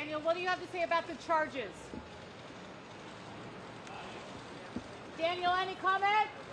Daniel, what do you have to say about the charges? Daniel, any comment?